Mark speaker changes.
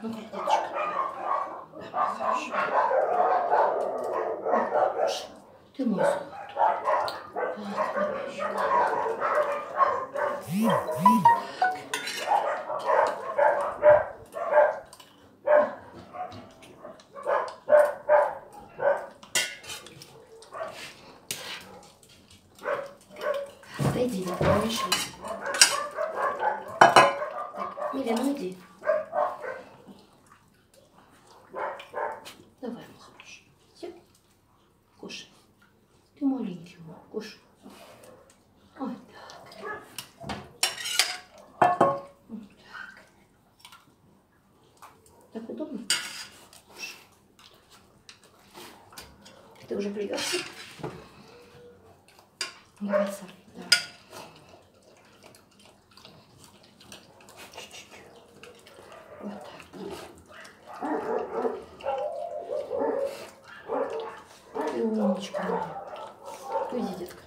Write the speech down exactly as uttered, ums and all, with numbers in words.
Speaker 1: Ну как, деточка? Да, хорошо. Ты мой золотой. Так, отойди, не помешай. Так, Миля, ну иди. Давай, мой хороший. Все, кушай. Ты маленький мой, кушай. Вот так. Вот так. Так удобно? Кушай. Ты уже плюешься? Давай, Сара, давай. Чуть-чуть. Вот так. Ты умничка моя. Иди, детка.